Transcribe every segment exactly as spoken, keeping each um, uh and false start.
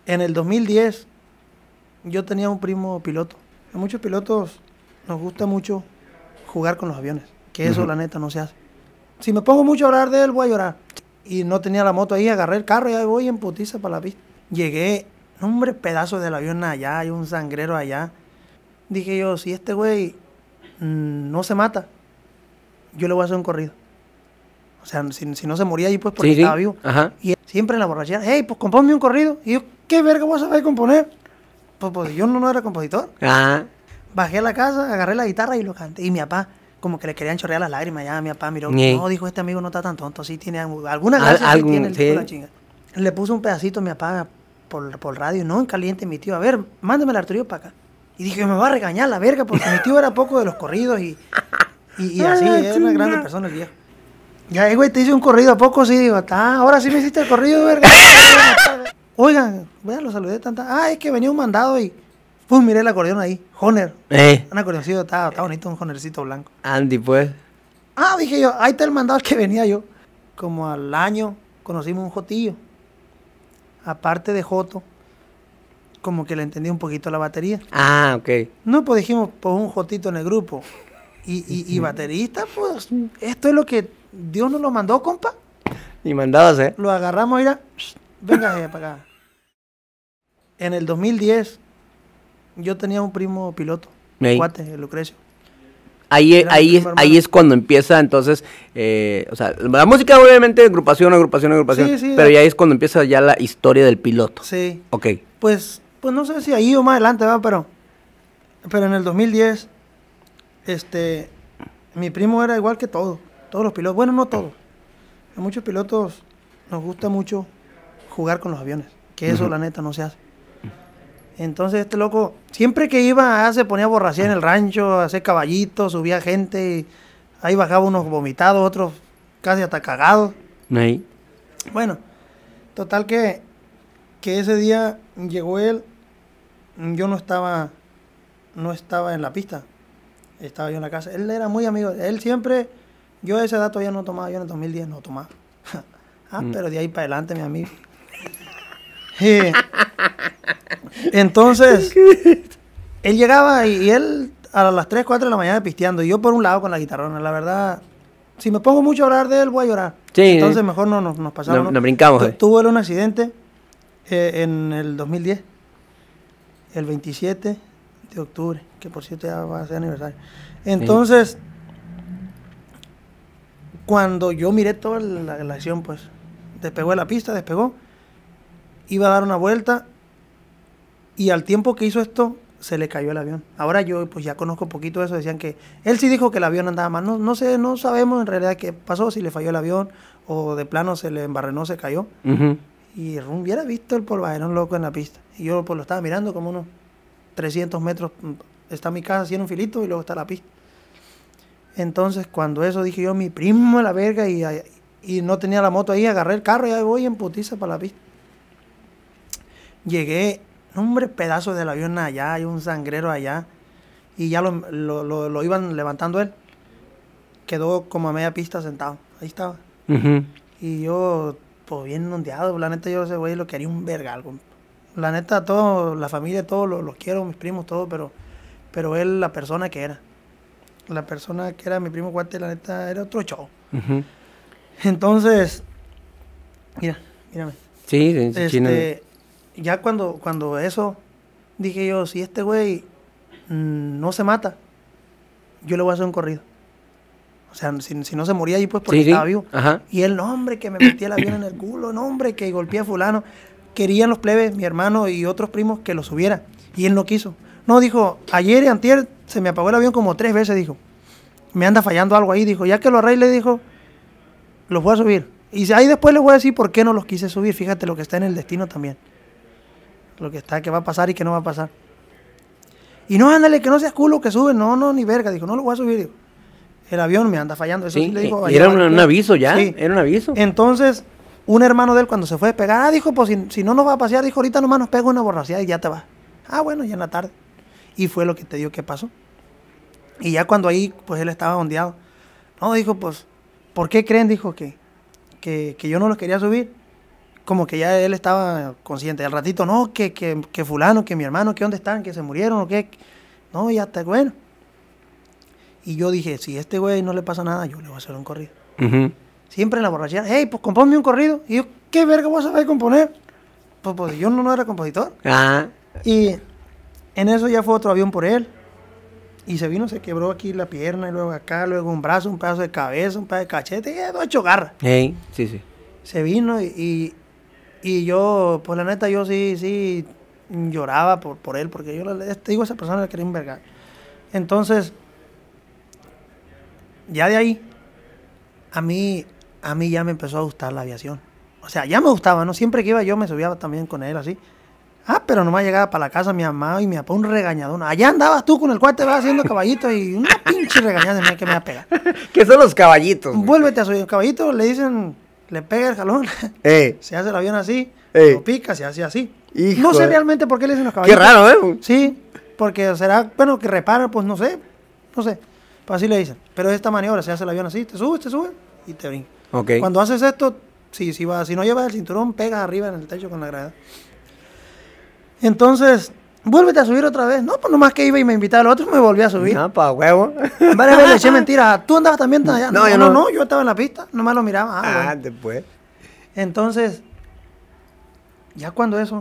En el dos mil diez yo tenía un primo piloto. A muchos pilotos nos gusta mucho jugar con los aviones, que eso Ujú. la neta no se hace. Si me pongo mucho a hablar de él, voy a llorar. Y no tenía la moto ahí, agarré el carro y ahí voy en putiza para la pista. Llegué, hombre, pedazo del avión allá, hay un sangrero allá. Dije yo, si este güey mm, no se mata, yo le voy a hacer un corrido. O sea, si, si no se moría ahí, pues porque Sí, sí. estaba vivo. Ajá. Y él, siempre en la borrachera, hey, pues compónme un corrido. Y yo, ¿qué verga voy a saber componer? Pues, pues yo no, no era compositor. Ah. Bajé a la casa, agarré la guitarra y lo canté. Y mi papá, como que le querían chorrear las lágrimas. Ya mi papá miró, Ñe. no, dijo, este amigo no está tan tonto. Sí tiene algo- alguna Al- gracia, sí algún- tiene el sí. hijo de la chinga. Le puso un pedacito a mi papá por, por radio. No, en caliente mi tío. A ver, mándame el Arturillo para acá. Y dije, me va a regañar la verga porque mi tío era poco de los corridos y, y, y así, Ah, era chinga. una grande persona el viejo. Ya, eh, güey, te hice un corrido a poco, sí, digo, ah, ahora sí me hiciste el corrido, verga. Oigan, vean, lo saludé tanta. Ah, es que venía un mandado y pum, miré el acordeón ahí, Honer. Eh. Un acordeoncito, está, está bonito, un Honercito blanco. Andy, pues. Ah, dije yo, ahí está el mandado al que venía yo. Como al año conocimos un jotillo. Aparte de joto, como que le entendí un poquito la batería. Ah, ok. No, pues dijimos, pues un jotito en el grupo. Y, y, y baterista, pues, esto es lo que Dios nos lo mandó, compa. Y mandados, ¿eh? Lo agarramos, mira, venga eh, para acá. En el dos mil diez, yo tenía un primo piloto, Ey. cuate, el Lucrecio. Ahí, Era mi ahí, es, primo ahí hermano. es cuando empieza, entonces, eh, o sea, la música obviamente agrupación, agrupación, agrupación, Sí, sí, pero eh. ya ahí es cuando empieza ya la historia del piloto. Sí, Ok. pues, pues no sé si ahí o más adelante, va, pero, pero en el dos mil diez, este, mi primo era igual que todos, todos los pilotos, bueno, no todos, a muchos pilotos nos gusta mucho jugar con los aviones, que eso Ujú. la neta no se hace. Entonces este loco, siempre que iba, ah, se ponía borrachera en el rancho, a hacer caballitos, subía gente, y ahí bajaba unos vomitados, otros casi hasta cagados. Ahí. Bueno, total que, que ese día llegó él, yo no estaba, no estaba en la pista, estaba yo en la casa. Él era muy amigo, él siempre, yo a esa edad todavía no tomaba, yo en el dos mil diez no tomaba. Ah, Mm. pero de ahí para adelante, mi amigo. Eh, entonces, él llegaba y, y él a las tres, cuatro de la mañana pisteando, y yo por un lado con la guitarrona, la verdad, si me pongo mucho a hablar de él, voy a llorar. Sí, Entonces sí. mejor no nos, nos pasamos. Nos- nos brincamos, Tu- eh. Tuvo él un accidente eh, en el dos mil diez, el veintisiete de octubre, que por cierto ya va a ser aniversario. Entonces, cuando yo miré toda la, la acción, pues, despegó de la pista, despegó, iba a dar una vuelta, y al tiempo que hizo esto, se le cayó el avión. Ahora yo pues ya conozco poquito de eso, decían que, él sí dijo que el avión andaba mal, no, no sé, no sabemos en realidad qué pasó, si le falló el avión, o de plano se le embarrenó, se cayó, Ujú. y rum, hubiera visto el polvaderón loco en la pista, y yo pues lo estaba mirando como unos trescientos metros, está mi casa así en un filito, y luego está la pista. Entonces cuando eso dije yo, mi primo a la verga, y, y no tenía la moto ahí, agarré el carro y ahí voy en putiza para la pista. Llegué, hombre, pedazo del avión allá, hay un sangrero allá, y ya lo, lo, lo, lo iban levantando él. Quedó como a media pista sentado, ahí estaba. Ujú. Y yo, pues bien ondeado, la neta yo ese güey lo quería un vergal. compa. La neta, todo, la familia, todos los, los quiero, mis primos, todo, pero, pero él, la persona que era. La persona que era mi primo cuate, la neta, era otro show. Ujú. Entonces, mira, mírame. Sí, sí, sí, chino. Este, ya cuando, cuando eso, dije yo, si este güey mm, no se mata, yo le voy a hacer un corrido. O sea, si, si no se moría ahí, pues porque Sí, sí. estaba vivo. Ajá. Y él, no, hombre, que me metí el avión en el culo, no, hombre, que golpeé a fulano. Querían los plebes, mi hermano y otros primos, que lo subiera. Y él no quiso. No, dijo, ayer y antier se me apagó el avión como tres veces, dijo. Me anda fallando algo ahí, dijo. Ya que lo arregle, dijo, los voy a subir. Y ahí después les voy a decir por qué no los quise subir. Fíjate lo que está en el destino también. Lo que está, que va a pasar y que no va a pasar. Y no, ándale, que no seas culo que sube. No, no, ni verga. Dijo, no lo voy a subir. Dijo. El avión me anda fallando. Eso sí, Sí, le dijo. y ayer era a un, varios un plebes. aviso ya, Sí. era un aviso. Entonces, un hermano de él cuando se fue a despegar, ah, dijo, pues si, si no nos va a pasear, dijo, ahorita nomás nos pega una borracía y ya te vas. Ah, bueno, ya en la tarde. Y fue lo que te digo que pasó. Y ya cuando ahí, pues él estaba ondeado. No, dijo, pues, ¿por qué creen? Dijo que, que, que yo no los quería subir. como que ya él estaba consciente. Al ratito, no, que, que, que fulano, que mi hermano, que dónde están, que se murieron o qué. No, ya está, bueno. Y yo dije, si a este güey no le pasa nada, yo le voy a hacer un corrido. Uh-huh. Siempre en la borrachera, hey, pues compónme un corrido. Y yo, ¿qué verga voy a saber componer? Pues, pues yo no, no era compositor. Ah. Y en eso ya fue otro avión por él. Y se vino, se quebró aquí la pierna, y luego acá, luego un brazo, un pedazo de cabeza, un pedazo de cachete, y quedó hecho garra. Hey, sí, sí. Se vino y, y, y yo, pues la neta, yo sí, sí lloraba por, por él, porque yo le te digo, a esa persona le quería envergar. Entonces, ya de ahí, a mí, a mí ya me empezó a gustar la aviación. O sea, ya me gustaba, ¿no? Siempre que iba yo me subía también con él, así. Ah, pero nomás llegaba para la casa mi mamá y mi papá un regañadón. Allá andabas tú con el cuate, vas haciendo caballitos y una pinche regañada de mí que me va a pegar. ¿Qué son los caballitos? Vuélvete a subir el caballito, le dicen, le pega el jalón. Eh. Se hace el avión así, Eh. lo pica, se hace así. Hijo no sé de... realmente por qué le dicen los caballitos. Qué raro, ¿eh? Sí, porque será, bueno, que reparan, pues no sé, no sé. Pues así le dicen. Pero esta maniobra, se hace el avión así, te subes, te subes y te brincas. Okay. Cuando haces esto, si, si, va, si no llevas el cinturón, pegas arriba en el techo con la gravedad. Entonces, vuélvete a subir otra vez. No, pues nomás que iba y me invitaba al otro, me volví a subir. No, pa' huevo. Varias veces le eché mentiras. ¿Tú andabas también allá? No, No, yo no, no. no, yo estaba en la pista, nomás lo miraba. Ah, Ah, bueno. después. Entonces, ya cuando eso,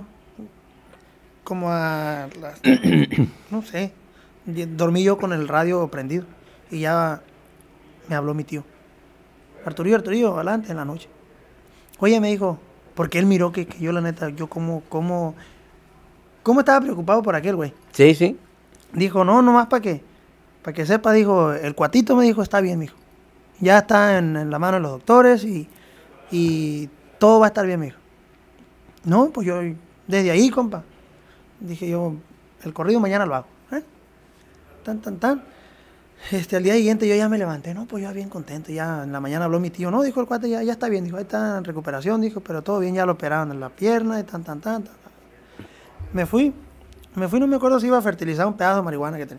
como a las, no sé, dormí yo con el radio prendido y ya me habló mi tío. Arturillo, Arturillo, adelante en la noche. Oye, me dijo, porque él miró que, que yo la neta, yo como, como, como estaba preocupado por aquel güey. Sí, sí. Dijo, no, nomás para que, para que sepa, dijo, el cuatito me dijo, está bien, mijo. Ya está en, en la mano de los doctores y, y todo va a estar bien, mijo. No, pues yo, desde ahí, compa, dije yo, el corrido mañana lo hago. ¿Eh? Tan, tan, tan. Este, al día siguiente yo ya me levanté, no, pues yo bien contento, ya en la mañana habló mi tío, no, dijo el cuate, ya, ya está bien, dijo, ahí está en recuperación, dijo, pero todo bien, ya lo operaron en la pierna, y tan, tan, tan, tan. Me fui, me fui, no me acuerdo si iba a fertilizar un pedazo de marihuana que tenía.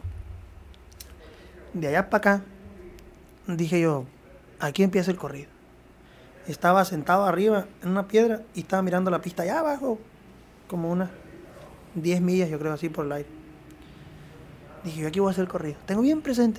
De allá para acá, dije yo, aquí empieza el corrido. Estaba sentado arriba en una piedra y estaba mirando la pista allá abajo, como unas diez millas, yo creo, así por el aire. Dije, yo aquí voy a hacer el corrido. Tengo bien presente.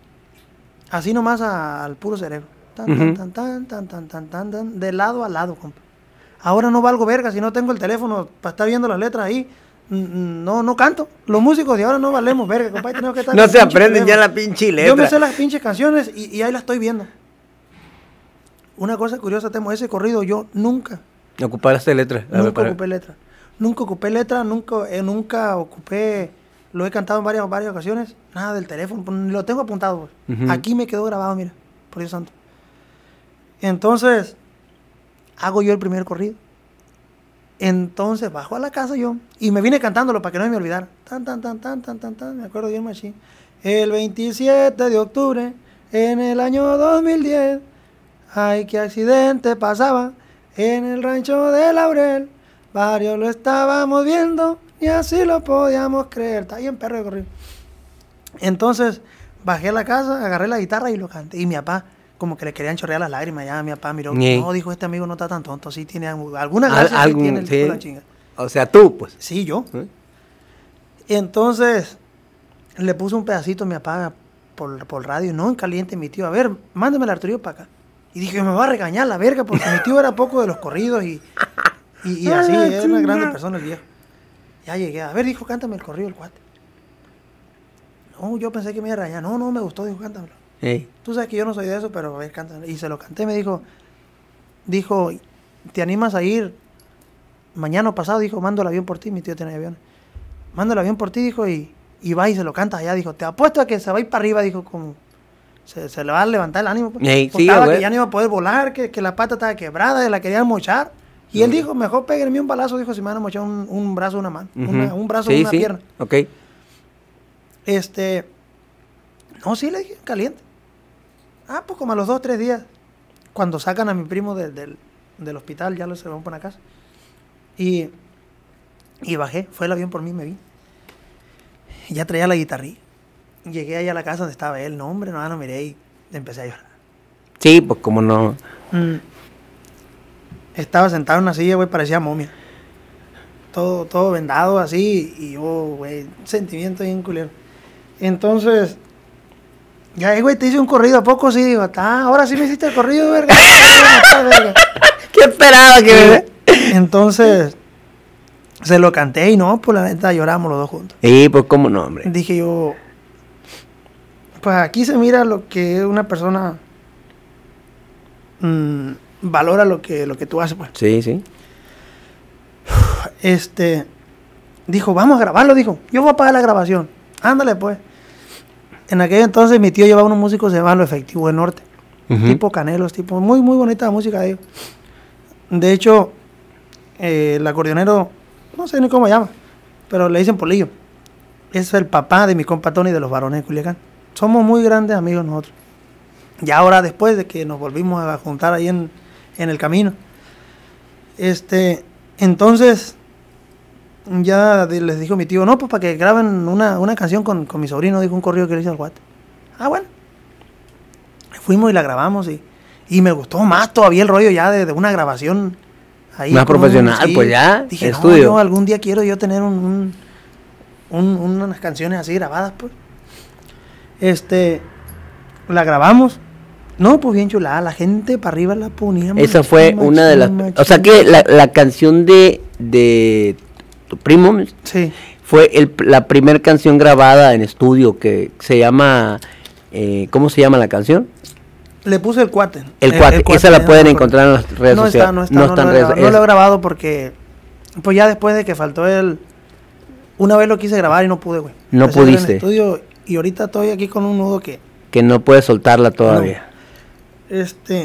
Así nomás a, al puro cerebro. Tan, Uh-huh. tan, tan, tan, tan, tan, tan, tan, de lado a lado, compa. Ahora no valgo verga si no tengo el teléfono para estar viendo las letras ahí. No, no canto. Los músicos de ahora no valemos verga, compa. Tenemos que estar No con se el pinche aprenden ya teléfono. la pinche letra. Yo me sé las pinches canciones y, y ahí las estoy viendo. Una cosa curiosa, Temo, ese corrido yo nunca, Ocupaste letras. A ver, nunca para- ocupé letra. Nunca ocupé letra, nunca, eh, nunca ocupé, lo he cantado en varias, varias ocasiones, nada del teléfono, pues, lo tengo apuntado. Pues. Ujú. Aquí me quedó grabado, mira, por Dios santo. Entonces, hago yo el primer corrido. Entonces, bajo a la casa yo, y me vine cantándolo para que no me olvidara. Tan, tan, tan, tan, tan, tan, tan, me acuerdo bien, machín. El veintisiete de octubre, en el año dos mil diez, ay, qué accidente pasaba en el rancho de Laurel. Varios lo estábamos viendo y así lo podíamos creer. Está bien, perro de corrido. Entonces, bajé a la casa, agarré la guitarra y lo canté. Y mi papá, como que le querían chorrear las lágrimas. Ya mi papá miró, Ñe. no, dijo, este amigo no está tan tonto. Sí tiene algu- alguna Al- gracia, sí algún- tiene el sí. hijo de la chinga. O sea, tú, pues. Sí, yo. ¿Eh? Entonces, le puse un pedacito a mi papá por, por radio, no en caliente, mi tío. A ver, mándame el Arturillo para acá. Y dije, me va a regañar la verga, porque mi tío era poco de los corridos y, y, y así, Ah, era una grande chinga. persona el viejo. Ya llegué, a ver, dijo, cántame el corrido el cuate. No, yo pensé que me iba a regañar. No, no, me gustó, dijo, cántamelo. Ey. Tú sabes que yo no soy de eso, pero a ver, cántame. Y se lo canté, me dijo, dijo, ¿te animas a ir mañana o pasado? Dijo, mando el avión por ti, mi tío tiene aviones. Mando el avión por ti, dijo, y, y va y se lo canta allá. Dijo, te apuesto a que se va a ir para arriba, dijo, como se, se le va a levantar el ánimo. Pues. Ey, sí, Contaba güey. que ya no iba a poder volar, que, que la pata estaba quebrada, la querían mochar. Y él dijo, mejor péguenme un balazo, dijo, si me van a mochar un, un brazo o una mano. Ujú. Una- un brazo o Sí, una sí. pierna. Ok. Este, no, sí, le dije, caliente. Ah, pues como a los dos, tres días, cuando sacan a mi primo de- del, del hospital, ya lo se lo van por la casa. Y, y bajé, fue el avión por mí, me vi. Ya traía la guitarrilla. Llegué allá a la casa donde estaba él, no hombre, no, no miré y empecé a llorar. Sí, pues como no. Mm. estaba sentado en una silla, güey, parecía momia. Todo, todo vendado así, y yo, güey, un sentimiento bien culero. Entonces, ya, güey, te hice un corrido, ¿a poco sí? Digo, ah, ahora sí me hiciste el corrido, verga. verga. ¿Qué esperaba que me... Entonces, se lo canté y no, pues la neta lloramos los dos juntos. Sí, pues cómo no, hombre. Dije yo, pues aquí se mira lo que una persona mmm, valora lo que, lo que tú haces, pues. Sí, sí. Este, dijo, vamos a grabarlo, dijo, yo voy a pagar la grabación, ándale pues. En aquel entonces mi tío llevaba unos músicos, se llamaban Lo Efectivo del Norte, uh-huh. tipo Canelos, tipo, muy, muy bonita la música de ellos. De hecho, eh, el acordeonero, no sé ni cómo se llama, pero le dicen Polillo. Es el papá de mi compa Tony de los Varones de Culiacán. Somos muy grandes amigos nosotros. Y ahora, después de que nos volvimos a juntar ahí en, en el camino, este, entonces, ya les dijo mi tío, no, pues para que graben una, una canción con, con mi sobrino, dijo un corrido que le hice al guate. Ah, bueno. Fuimos y la grabamos y, y me gustó más todavía el rollo ya de, de una grabación ahí. Más profesional, un, sí. Pues ya, dije, estudio. No, yo algún día quiero yo tener un, un, un, unas canciones así grabadas, pues. Este, la grabamos. No, pues bien chulada, la gente para arriba la ponía. Esa fue machín, una de las... Machín. O sea que la, la canción de, de tu primo sí. fue el, la primera canción grabada en estudio que se llama... Eh, ¿Cómo se llama la canción? Le puse el cuate. El, el cuate, el cuate esa la pueden encontrar en las redes no sociales. Está, no está, no, no está, no, en redes, no, no lo he grabado porque... Pues ya después de que faltó el... Una vez lo quise grabar y no pude, güey. No Empecé pudiste. En el estudio y ahorita estoy aquí con un nudo que... Que no puedes soltarla todavía. No. Este,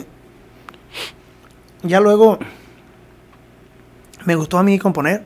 ya luego me gustó a mí componer.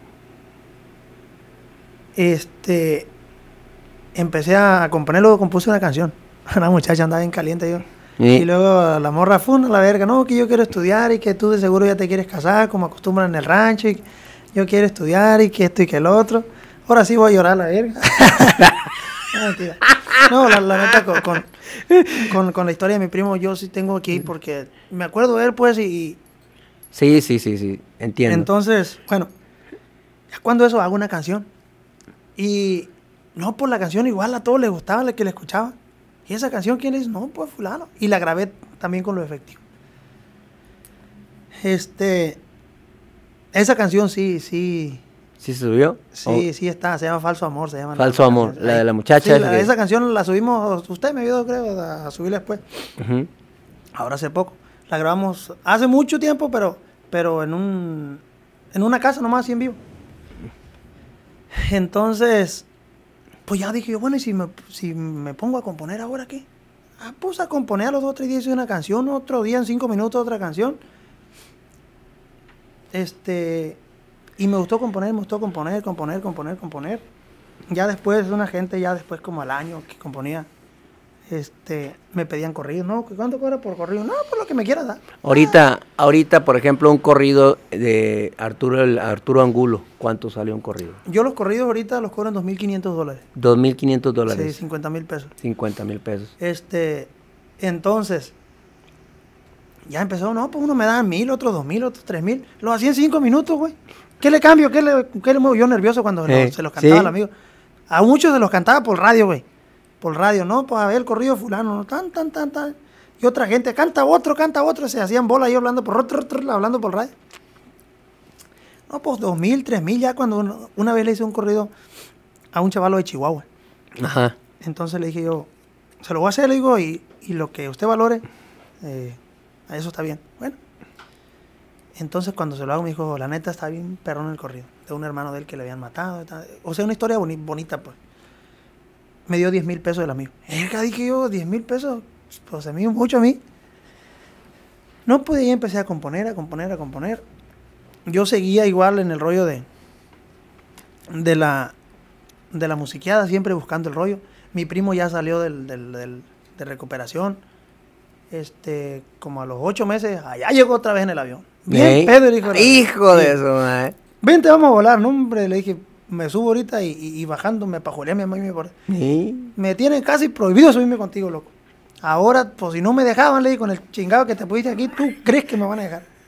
Este, empecé a componer, luego compuse una canción. Una muchacha andaba bien caliente yo. ¿Sí? Y luego la morra fue a la verga, no, que yo quiero estudiar y que tú de seguro ya te quieres casar, como acostumbran en el rancho, y yo quiero estudiar y que esto y que el otro. Ahora sí voy a llorar la verga. No, mentira. No, la, la neta, con, con, con, con la historia de mi primo, yo sí tengo aquí, porque me acuerdo de él, pues, y... Sí, sí, sí, sí, entiendo. Entonces, bueno, ya cuando eso hago una canción, y no, pues la canción igual a todos les gustaba, la que le escuchaba. ¿Y esa canción quién es? No, pues fulano. Y la grabé también con Lo Efectivo. Este, esa canción sí, sí... ¿Sí se subió? Sí, oh. sí está, se llama Falso Amor, se llama. Falso Amor, la de la muchacha. Sí, la, esa canción la subimos, usted me ayudó creo a, a subirla después. Uh-huh. Ahora hace poco. La grabamos hace mucho tiempo, pero pero en un en una casa nomás así en vivo. Entonces, pues ya dije yo, bueno, ¿y si me, si me pongo a componer ahora qué? Ah, pues a componer a los dos o tres días una canción, otro día en cinco minutos otra canción. Este... Y me gustó componer, me gustó componer, componer, componer, componer. Ya después, una gente, ya después como al año que componía, este, me pedían corrido. No, ¿cuánto cobra por corrido? No, por lo que me quieras dar. Ahorita, ahorita, por ejemplo, un corrido de Arturo el, Arturo Angulo, ¿cuánto salió un corrido? Yo los corridos ahorita los cobran dos mil quinientos dólares. dos mil quinientos dólares. Sí, cincuenta mil pesos. cincuenta mil pesos. Este, entonces, ya empezó, no, pues uno me da mil, otro dos mil, otro tres mil. Lo hacía en cinco minutos, güey. ¿Qué le cambio? ¿Qué le, qué le muevo? Yo nervioso cuando eh, lo, se los cantaba ¿sí? al amigo. A muchos se los cantaba por radio, güey. Por radio, ¿no? Pues a ver el corrido fulano, ¿no? Tan, tan, tan, tan. Y otra gente, canta otro, canta otro. Se hacían bola ahí hablando por otro, otro, hablando por radio. No, pues dos mil, tres mil, ya cuando uno, una vez le hice un corrido a un chavalo de Chihuahua. Ajá. Entonces le dije yo, se lo voy a hacer, le digo, y, y lo que usted valore, eh, a eso está bien. Bueno. Entonces cuando se lo hago me dijo, la neta está bien perrón el corrido, de un hermano de él que le habían matado, o sea, una historia boni bonita, pues. Me dio diez mil pesos el amigo. Erga, dije yo, diez mil pesos, pues se me dio mucho a mí. No, pues ahí empecé a componer, a componer, a componer. Yo seguía igual en el rollo de, de la, de la musiqueada, siempre buscando el rollo. Mi primo ya salió del, del, del, de recuperación, este, como a los ocho meses, allá llegó otra vez en el avión. Bien, ¿Eh? Pedro, hijo de, hijo de eso, eh. Vente, vamos a volar, no, hombre, le dije, me subo ahorita y, y, y bajando me pajuelé a mi mamá y mi papá. ¿Eh? Me tienen casi prohibido subirme contigo, loco. Ahora, pues si no me dejaban, le dije, con el chingado que te pusiste aquí, ¿tú crees que me van a dejar?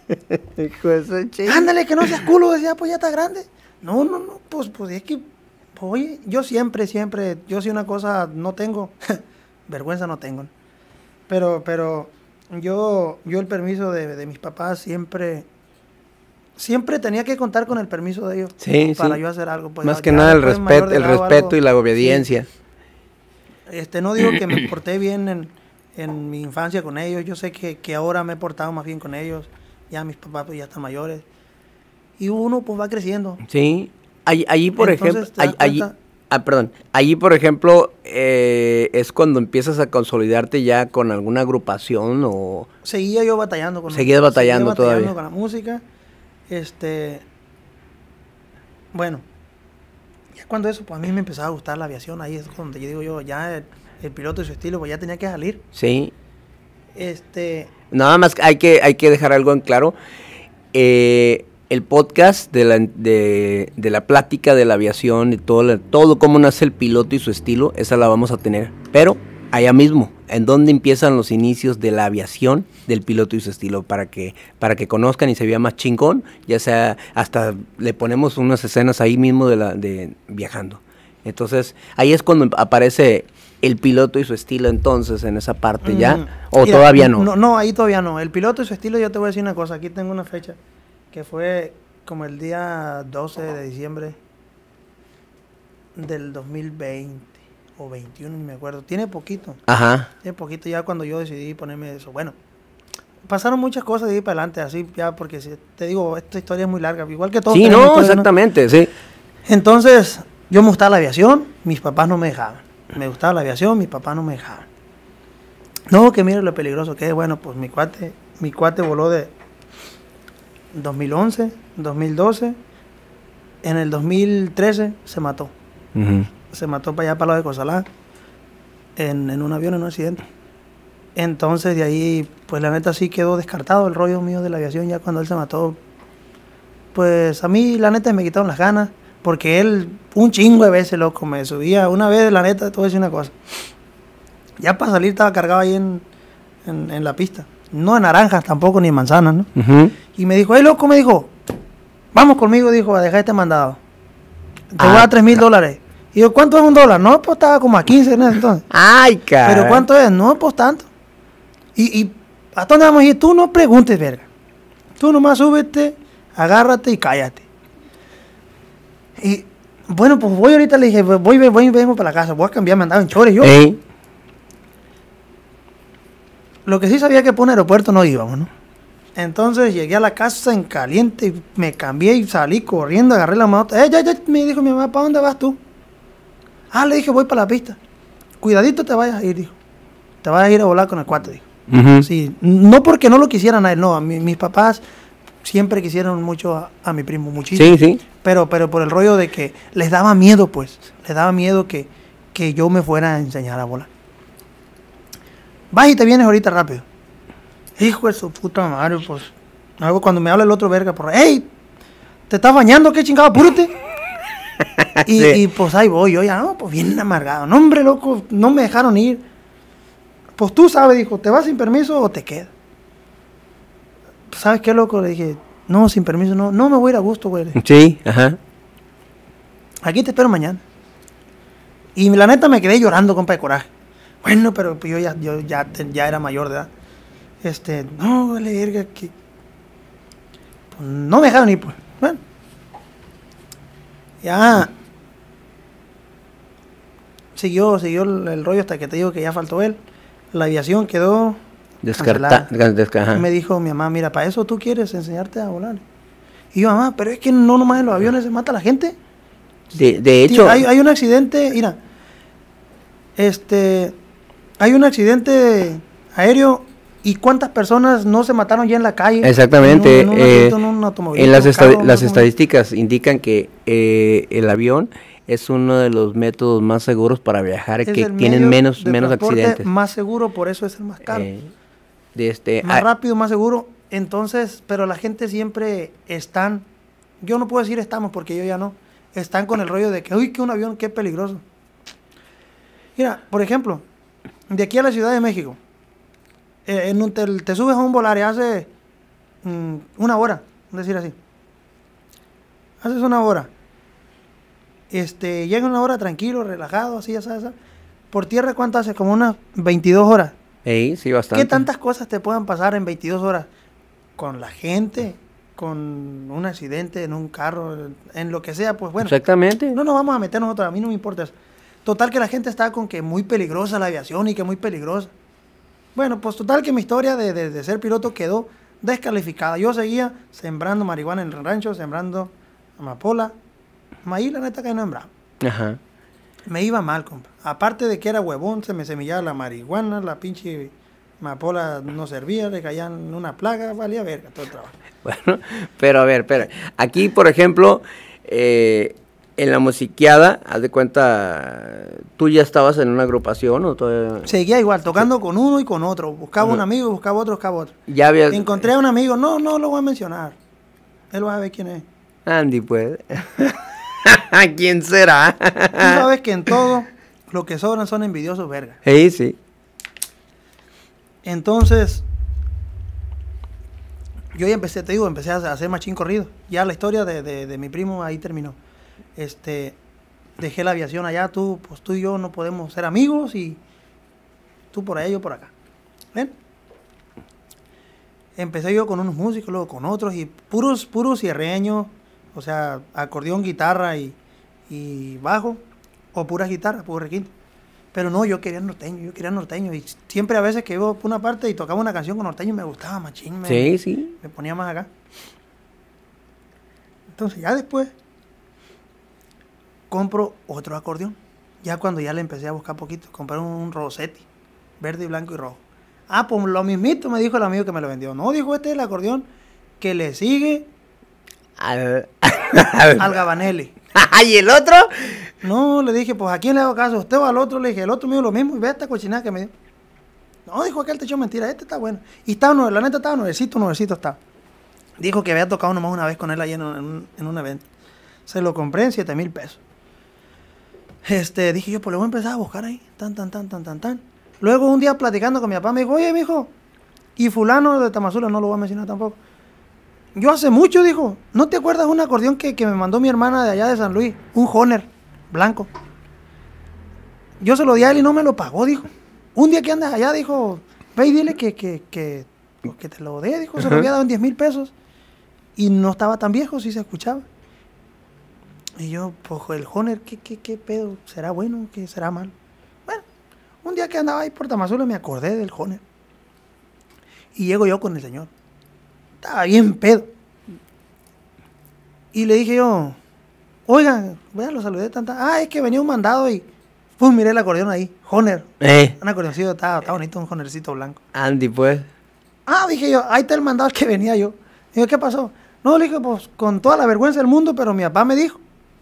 Hijo de esa chica. Ándale, que no seas culo, decía, pues ya está grande. No, no, no, pues, pues es que, pues, oye, yo siempre, siempre, yo si una cosa no tengo, vergüenza no tengo. Pero, pero, yo, yo el permiso de, de mis papás siempre, siempre tenía que contar con el permiso de ellos. Sí, para sí. yo hacer algo. Pues, más ya que nada el después, mayor respeto, de el edad o respeto algo, y la obediencia. sí. Este, no digo que me porté bien en, en mi infancia con ellos. Yo sé que, que ahora me he portado más bien con ellos. Ya mis papás pues, ya están mayores. Y uno pues va creciendo. Sí. Allí, allí por Entonces, ejemplo, ¿te das allí, allí- cuenta? ah, perdón, allí por ejemplo eh, es cuando empiezas a consolidarte ya con alguna agrupación o Seguía yo batallando con Seguías batallando seguía batallando todavía. con la música. Este, bueno, ya cuando eso, pues a mí me empezaba a gustar la aviación. Ahí es donde yo digo yo, ya el, el piloto y su estilo, pues ya tenía que salir. sí. Este, Nada más que hay que hay que dejar algo en claro. Eh, el podcast de la, de, de la plática de la aviación y todo, la- todo cómo nace el piloto y su estilo, esa la vamos a tener. Pero allá mismo, en donde empiezan los inicios de la aviación del piloto y su estilo, para que, para que conozcan y se vea más chingón, ya sea, hasta le ponemos unas escenas ahí mismo de la, de viajando. Entonces, ahí es cuando aparece el piloto y su estilo entonces en esa parte ya, mm, o mira, todavía no. No, no, ahí todavía no. El piloto y su estilo, yo te voy a decir una cosa. Aquí tengo una fecha que fue como el día doce de diciembre del dos mil veinte o veintiuno, ni me acuerdo. Tiene poquito. Ajá. Tiene poquito ya cuando yo decidí ponerme eso. Bueno, pasaron muchas cosas de ahí para adelante, así ya, porque si te digo, esta historia es muy larga, igual que todo. Sí, no, exactamente, sí. Entonces, yo me gustaba la aviación, mis papás no me dejaban. Me gustaba la aviación, mis papás no me dejaban. No, que mire lo peligroso que es. Bueno, pues mi cuate, mi cuate voló de dos mil once, dos mil doce. En el dos mil trece se mató. Ujú. Se mató para allá, para lo de Cosalá, en, en un avión, en un accidente. Entonces, de ahí, pues la neta sí quedó descartado el rollo mío de la aviación ya cuando él se mató. Pues a mí, la neta, me quitaron las ganas. Porque él, un chingo de veces, loco, me subía. Una vez, la neta, te voy a decir una cosa. Ya para salir estaba cargado ahí en, en, en la pista. No de naranjas tampoco, ni de manzanas, ¿no? Ujú. Y me dijo, hey, loco, me dijo, vamos conmigo, dijo, a dejar este mandado. Te voy a Ah, dar tres mil dólares. Y yo, ¿cuánto es un dólar? No, pues estaba como a quince en ese entonces. Ay, cara. ¿Pero cuánto es? No, pues tanto. Y, y ¿a dónde vamos a ir? Tú no preguntes, verga. Tú nomás súbete, agárrate y cállate. Y bueno, pues voy ahorita, le dije, voy, voy, voy, vengo para la casa, voy a cambiarme, andaba en chores yo. Ey. Lo que sí sabía que por un aeropuerto no íbamos, ¿no? Entonces llegué a la casa en caliente, y me cambié y salí corriendo, agarré la moto. Eh, ya, ya, me dijo mi mamá, ¿para dónde vas tú? Ah, le dije, voy para la pista. Cuidadito te vayas a ir, dijo. Te vas a ir a volar con el cuate, dijo. Ujú. Sí, no porque no lo quisieran a él, no, a mí- mis papás siempre quisieron mucho a, a mi primo, muchísimo. Sí, sí. Pero, pero por el rollo de que les daba miedo, pues. Les daba miedo que, que yo me fuera a enseñar a volar. Vas y te vienes ahorita rápido. Hijo de su puta madre, pues. Luego cuando me habla el otro verga, por ¡ey! ¿Te estás bañando? ¿Qué chingado? ¡Apúrate! y, Sí. y pues ahí voy, yo ya, no, pues bien amargado. No, hombre, loco, no me dejaron ir. Pues tú sabes, dijo, ¿te vas sin permiso o te quedas? ¿Sabes qué, loco? Le dije, no, sin permiso, no, no me voy a ir a gusto, güey. Sí, ajá. Aquí te espero mañana. Y la neta me quedé llorando, compa, de coraje. Bueno, pero pues yo ya, yo ya, te- ya era mayor de edad. Este, no, vale, verga, que... Pues no me dejaron ir, pues. Bueno. Ya... Siguió, siguió el, el rollo hasta que te digo que ya faltó él. La aviación quedó... Descarta, cancelada. desca- ajá. Y me dijo mi mamá, mira, para eso tú quieres enseñarte a volar. Y yo, mamá, pero es que no nomás en los aviones se mata la gente. De, de Sí, hecho, hay, hay un accidente, mira, este, hay un accidente aéreo y cuántas personas no se mataron ya en la calle. exactamente, En un, en un eh, accidente, en un automóvil, en las, un esta- carro, las no sé cómo- estadísticas indican que eh, el avión es uno de los métodos más seguros para viajar, es que el tienen medio menos, de menos transporte accidentes. más seguro, por eso es el más caro. Eh, de este, Más ah, rápido, más seguro. Entonces, pero la gente siempre están, yo no puedo decir estamos porque yo ya no, están con el rollo de que, uy, que un avión, qué peligroso. Mira, por ejemplo, de aquí a la Ciudad de México, eh, en un- te, te subes a un Volaris hace mm, una hora, decir así. Haces una hora. Este, llega una hora tranquilo, relajado, así, ya sabes. Por tierra, ¿cuánto hace? Como unas veintidós horas. Ey, sí, bastante. ¿Qué tantas cosas te puedan pasar en veintidós horas? Con la gente, con un accidente en un carro, en lo que sea, pues bueno. Exactamente. No nos vamos a meter nosotros, a mí no me importa eso. Total que la gente está con que muy peligrosa la aviación y que muy peligrosa. Bueno, pues total que mi historia de, de, de ser piloto quedó descalificada. Yo seguía sembrando marihuana en el rancho, sembrando amapola. Maíz, la neta que no sembraba. Ajá. Me iba mal, compa. Aparte de que era huevón, se me semillaba la marihuana, la pinche amapola no servía, le caían una plaga, valía verga todo el trabajo. Bueno, pero a ver, espera. Aquí, por ejemplo, eh, en la musiqueada, haz de cuenta, ¿tú ya estabas en una agrupación o todavía? Seguía igual, tocando sí. con uno y con otro. Buscaba uh-huh. un amigo, buscaba otro, buscaba otro. Ya había... Encontré a un amigo, no, no lo voy a mencionar. Él va a ver quién es. Andy, pues. ¿Quién será? Tú sabes que en todo lo que sobran son envidiosos, verga. Sí, sí. Entonces, yo ya empecé, te digo, empecé a hacer machín corrido. Ya la historia de, de, de mi primo ahí terminó. Este, dejé la aviación allá, tú, pues tú y yo no podemos ser amigos y tú por allá, yo por acá. ¿Ven? Empecé yo con unos músicos, luego con otros y puros, puros cierreños, o sea, acordeón, guitarra y, y bajo, o pura guitarra, puro requinto. Pero no, yo quería norteño, yo quería norteño. Y siempre a veces que iba por una parte y tocaba una canción con norteño me gustaba machín. Me, sí, sí. Me ponía más acá. Entonces ya después compro otro acordeón. Ya cuando ya le empecé a buscar poquito, compré un, un Rosetti, verde, blanco y rojo. Ah, pues lo mismito me dijo el amigo que me lo vendió. No, dijo, este es el acordeón que le sigue al, al Gabanelli. ¿Y el otro? No, le dije, pues ¿a quién le hago caso? ¿Usted o al otro? Le dije, el otro me dijo lo mismo y ve esta cochinada que me dio. No, dijo aquel te echó mentira, este está bueno. Y estaba, la neta estaba nuevecito, nuevecito estaba. Dijo que había tocado nomás una vez con él allí en un, en un evento. Se lo compré en siete mil pesos. Este, dije yo, pues le voy a empezar a buscar ahí, tan, tan, tan, tan, tan, tan. Luego un día platicando con mi papá me dijo, oye, mijo, y fulano de Tamazula, no lo voy a mencionar tampoco. Yo hace mucho, dijo, ¿no te acuerdas de un acordeón que, que me mandó mi hermana de allá de San Luis? Un Honer, blanco. Yo se lo di a él y no me lo pagó, dijo. Un día que andas allá, dijo, ve y dile que, que, que, que te lo dé, dijo, se lo había dado en diez mil pesos. Y no estaba tan viejo, sí se escuchaba. Y yo, pues el Honer, ¿qué, qué, qué pedo? ¿Será bueno? ¿Qué será malo? Bueno, un día que andaba ahí por Tamazula me acordé del Honer. Y llego yo con el señor. Estaba bien pedo. Y le dije yo, oigan, bueno, lo saludé tanta. Ah, es que venía un mandado y pues miré el acordeón ahí, Honer. Eh. Un acordeoncito, estaba, estaba bonito, un Honercito blanco. Andy, pues. Ah, dije yo, ahí está el mandado que venía yo. Digo, ¿qué pasó? No, le dije, pues con toda la vergüenza del mundo, pero mi papá me dijo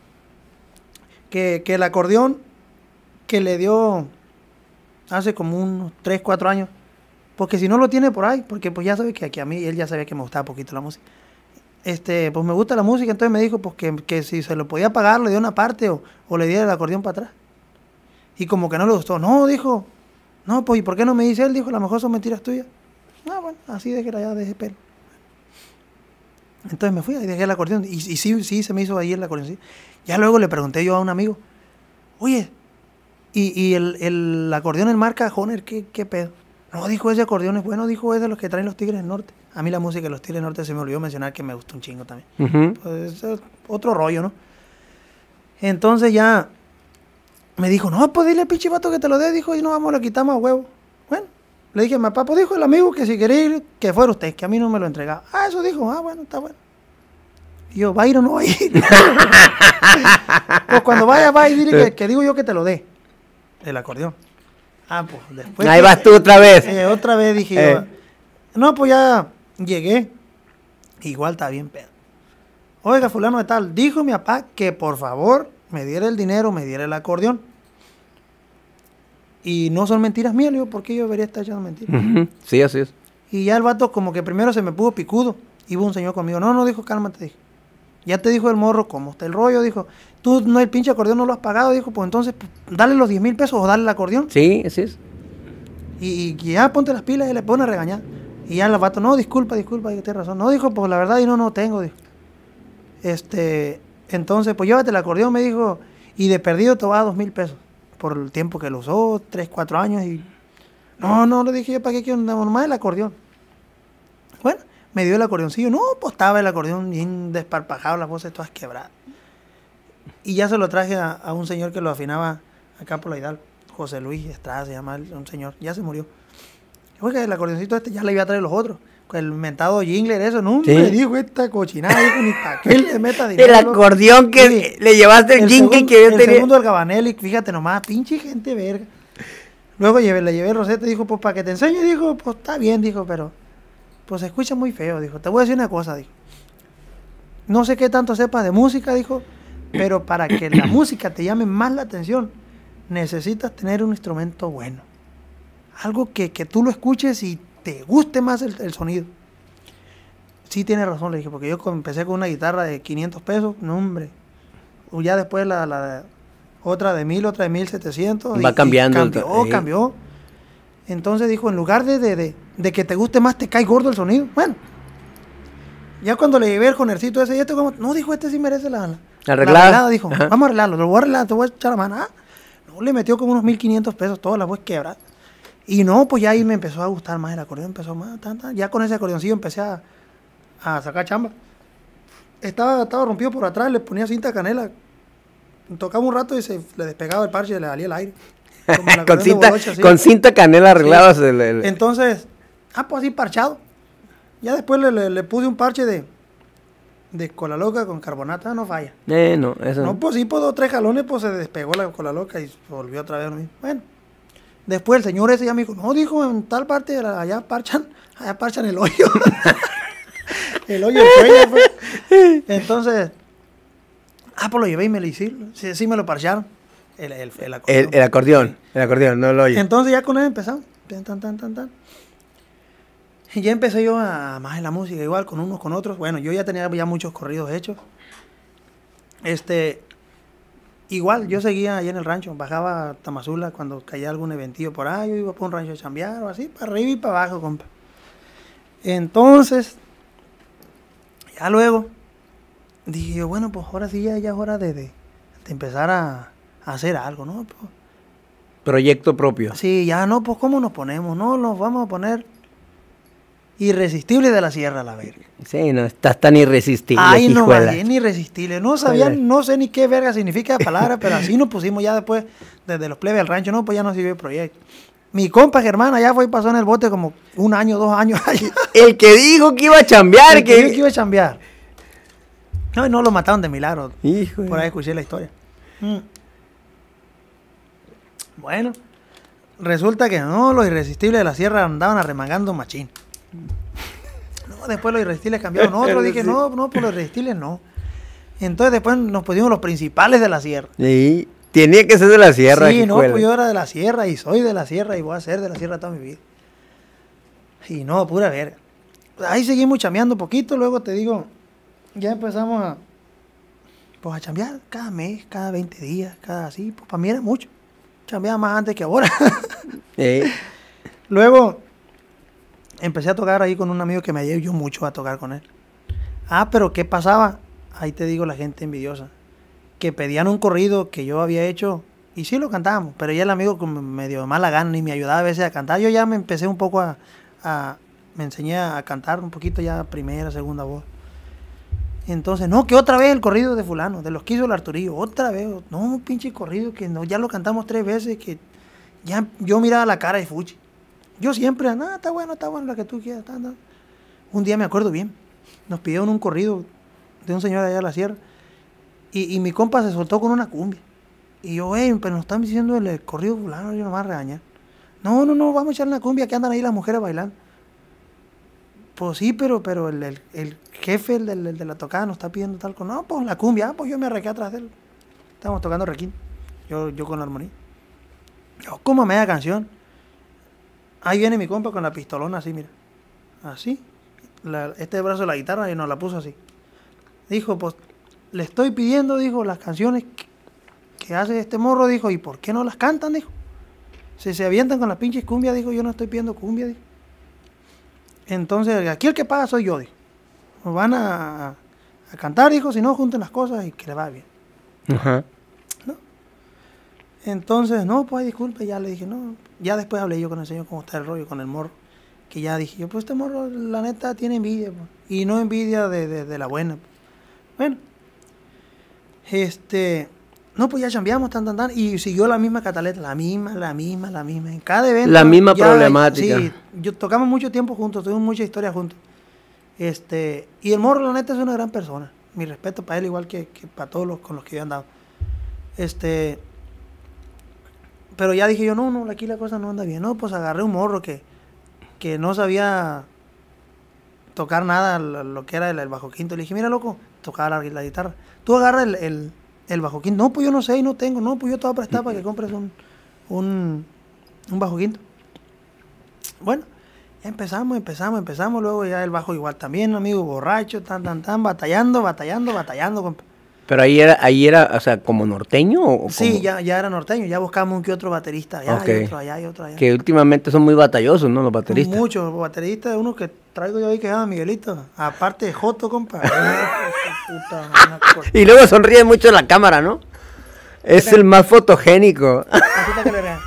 que, que el acordeón que le dio hace como unos tres, cuatro años, porque si no lo tiene por ahí, porque pues ya sabe que aquí a mí, él ya sabía que me gustaba poquito la música. Este, pues me gusta la música, entonces me dijo pues que, que si se lo podía pagar, le dio una parte o, o le diera el acordeón para atrás. Y como que no le gustó. No, dijo, no, pues ¿y por qué no me dice él? Dijo, a lo mejor son mentiras tuyas. Ah, bueno, así dejé allá, dejé pelo. Entonces me fui y dejé el acordeón. Y, y sí, sí, se me hizo ahí el acordeón. Sí. Ya luego le pregunté yo a un amigo, oye, ¿y, y el, el acordeón en marca Honer, qué, qué pedo? No, dijo, ese acordeón es bueno, dijo, es de los que traen los Tigres del Norte. A mí la música de los Tigres del Norte se me olvidó mencionar que me gustó un chingo también. Uh-huh. Pues es otro rollo, ¿no? Entonces ya me dijo, no, pues dile al pinche vato que te lo dé, dijo, y no vamos, lo quitamos a huevo. Bueno, le dije a mi papá, pues dijo el amigo que si quería ir, que fuera usted, que a mí no me lo entregaba. Ah, eso dijo, ah, bueno, está bueno. Y yo, ¿va a ir o no va a ir? Pues cuando vaya, va y dile que, que digo yo que te lo dé, el acordeón. Ah, pues después. Ahí vas tú otra vez. Eh, otra vez dije eh. yo. No, pues ya llegué. Igual está bien pedo. Oiga, fulano de tal, dijo mi papá que por favor me diera el dinero, me diera el acordeón. Y no son mentiras mías, le digo, ¿por qué yo debería estar echando mentiras? Uh-huh. Sí, así es. Y ya el vato como que primero se me puso picudo. Iba un señor conmigo. No, no, dijo, cálmate, dijo. Ya te dijo el morro cómo está el rollo, dijo. Tú no, el pinche acordeón no lo has pagado, dijo, pues entonces pues, dale los diez mil pesos o dale el acordeón. Sí, así es. Y, y ya ponte las pilas y le pone a regañar. Y ya el vato, no, disculpa, disculpa, tienes razón. No, dijo, pues la verdad yo no, no tengo, dijo. Este, entonces, pues llévate el acordeón, me dijo, y de perdido te va a dos mil pesos. Por el tiempo que lo usó, tres, cuatro años, y... No, no, le dije yo, ¿para qué quiero? Nomás el acordeón. Bueno, me dio el acordeoncillo. No, pues estaba el acordeón bien desparpajado, las voces todas quebradas. Y ya se lo traje a, a un señor que lo afinaba acá por la Hidalgo. José Luis Estrada se llama el- un señor. Ya se murió. Oiga, el acordeoncito este ya le iba a traer los otros. El mentado jingler, eso. No, Sí. me dijo esta cochinada. Dijo, ni para qué le meta dinero. El acordeón que Sí. le llevaste el, jingle segun- que yo el tenía. segundo del Gabanelli, fíjate nomás, pinche gente verga. Luego llevé, le llevé el Rosete, dijo, pues para que te enseñe, dijo, pues está bien, dijo, pero pues se escucha muy feo, dijo. Te voy a decir una cosa, dijo. No sé qué tanto sepas de música, dijo, pero para que la música te llame más la atención, necesitas tener un instrumento bueno. Algo que, que tú lo escuches y te guste más el, el sonido. Sí tiene razón, le dije, porque yo con- empecé con una guitarra de quinientos pesos, no hombre. O ya después la, la otra de mil, otra de mil setecientos. Va y- y cambiando el- cambió, sí. cambió. Entonces dijo, en lugar de, de, de, de que te guste más, te cae gordo el sonido. Bueno, ya cuando le llevé el jonercito ese, y este como, no, dijo, este sí merece la, la, la Arreglada. arreglada, dijo, Ajá. vamos a arreglarlo, lo voy a arreglar, te voy a echar la mano. Ah, no, le metió como unos mil quinientos pesos, todas las voy a quebrar. Y no, pues ya ahí me empezó a gustar más el acordeón, empezó más, tan, tan. Ya con ese acordeoncillo empecé a, a sacar chamba. Estaba, estaba rompido por atrás, le ponía cinta canela, tocaba un rato y se le despegaba el parche y le salía el aire. Como el con, acordeón de cinta, Bolocha, así. con cinta canela arregladas Sí. el, el- Entonces, ah, pues así parchado. Ya después le, le- le puse un parche de, de cola loca con carbonato, ah, no falla. Eh, no, eso No, pues sí, pues dos, tres jalones, pues se despegó la cola loca y volvió otra vez a lo mismo. Bueno, después el señor ese ya me dijo, no, dijo, en tal parte, de la- allá parchan, allá parchan el hoyo. el hoyo del cuello, pues. Entonces, ah, pues lo llevé y me lo hicieron. Sí, sí me lo parcharon. El, el, el acordeón. el, el acordeón. El acordeón, no lo oye. Entonces ya con él empezamos. Tan, tan, tan, tan, tan. Y ya empecé yo a más en la música, igual con unos, con otros. Bueno, yo ya tenía ya muchos corridos hechos. Este, igual, yo seguía allá en el rancho, bajaba a Tamazula cuando caía algún eventillo por ahí, yo iba por un rancho a chambear o así, para arriba y para abajo, compa. Entonces, ya luego, dije yo, bueno, pues ahora sí ya, ya es hora de, de, de empezar a, a hacer algo, ¿no? Pues, Proyecto propio. sí, ya no, pues ¿cómo nos ponemos? No, nos vamos a poner Irresistible de la Sierra, la verga. Sí, no, estás tan irresistible, Ay, no, hijuela. bien irresistible. No sabía, Joder. no sé ni qué verga significa la palabra, pero así nos pusimos ya después, desde los plebes del rancho, no, pues ya no sirvió el proyecto. Mi compa Germán allá fue y pasó en el bote como un año, dos años allá. El que dijo que iba a chambear, El que dijo que que... iba a chambear. No, y no lo mataron de milagro. Hijo de- Por ahí escuché la historia. Mm. Bueno, resulta que no, los irresistibles de la Sierra andaban arremangando machín. No, después los irresistibles cambiaron otro. Dije, Sí. no, no, por los irresistibles no. Entonces después nos pusimos los principales de la Sierra. Sí, tenía que ser de la sierra. Sí, no, hijuela. pues yo era de la Sierra y soy de la Sierra y voy a ser de la Sierra toda mi vida. Y no, pura verga. Ahí seguimos chambeando poquito, luego te digo, ya empezamos a, pues a chambear cada mes, cada veinte días, cada así, pues para mí era mucho. Chambeaba más antes que ahora. Sí. Luego empecé a tocar ahí con un amigo que me ayudó mucho a tocar con él. Ah, pero ¿qué pasaba? Ahí te digo la gente envidiosa. Que pedían un corrido que yo había hecho y sí lo cantábamos, pero ya el amigo como medio de mala gana y me ayudaba a veces a cantar. Yo ya me empecé un poco a, a me enseñé a cantar un poquito ya primera, segunda voz. Entonces, no, que otra vez el corrido de fulano, de los que hizo el Arturillo, otra vez, no, un pinche corrido que no, ya lo cantamos tres veces, que ya yo miraba la cara de Fuchi. Yo siempre, no, está bueno, está bueno, lo que tú quieras. Está, está". Un día me acuerdo bien, nos pidieron un corrido de un señor allá de la sierra, y, y mi compa se soltó con una cumbia. Y yo, hey, pero nos están diciendo el, el corrido fulano, yo no me voy a regañar. No, no, no, vamos a echar una cumbia, que andan ahí las mujeres bailando. Pues sí, pero, pero el, el, el jefe el, el, el de la tocada nos está pidiendo tal cosa. No, pues la cumbia, ah, pues yo me arrequé atrás de él. Estábamos tocando requín, yo, yo con la armonía. Yo como a media canción. Ahí viene mi compa con la pistolona así, mira. Así. La, este brazo de la guitarra y nos la puso así. Dijo, pues, le estoy pidiendo, dijo, las canciones que, que hace este morro, dijo, ¿y por qué no las cantan? Dijo. Si se avientan con las pinches cumbias, dijo, yo no estoy pidiendo cumbia, dijo. Entonces, aquí el que paga soy yo, dijo. Nos van a, a cantar, dijo, si no, junten las cosas y que le va bien. Ajá. ¿No? Entonces, no, pues disculpe, ya le dije, no. Ya después hablé yo con el señor cómo está el rollo, con el morro. Que ya dije yo, pues este morro, la neta, tiene envidia. Pues, y no envidia de, de, de la buena. Pues. Bueno. Este... No, pues ya chambeamos, tan, tan, tan. Y siguió la misma cataleta, la misma, la misma, la misma. En cada evento. La misma ya, problemática. Sí, yo, tocamos mucho tiempo juntos, tuvimos mucha historia juntos. Este, y el morro, la neta, es una gran persona. Mi respeto para él, igual que, que para todos los con los que yo he andado. Este, pero ya dije yo, no, no, aquí la cosa no anda bien. No, pues agarré un morro que, que no sabía tocar nada, lo, lo que era el, el bajo quinto. Le dije, mira, loco, tocaba la, la guitarra. Tú agarra el, el, el bajo quinto. No, pues yo no sé y no tengo. No, pues yo te voy a prestar para que compres un, un, un bajo quinto. Bueno. Empezamos, empezamos, empezamos, luego ya el bajo igual también, amigo, borracho, tan, tan, tan, batallando, batallando, batallando. Compa. Pero ahí era, ahí era, o sea, como norteño o Sí, como... ya, ya era norteño, ya buscamos un que otro baterista, allá Okay. hay otro allá, hay otro allá. Que últimamente son muy batallosos, ¿no? Los bateristas. Muchos bateristas, uno que traigo yo ahí que se llama Miguelito, aparte de Joto, compa. Puta, y luego sonríe mucho en la cámara, ¿no? Es el más fotogénico. Que le vean.